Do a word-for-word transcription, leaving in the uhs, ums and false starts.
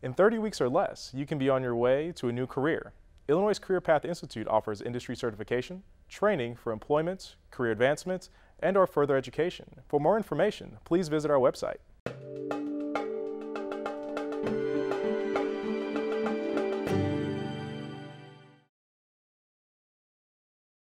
In thirty weeks or less, you can be on your way to a new career. Illinois Career Path Institute offers industry certification, training for employment, career advancement, and or further education. For more information, please visit our website.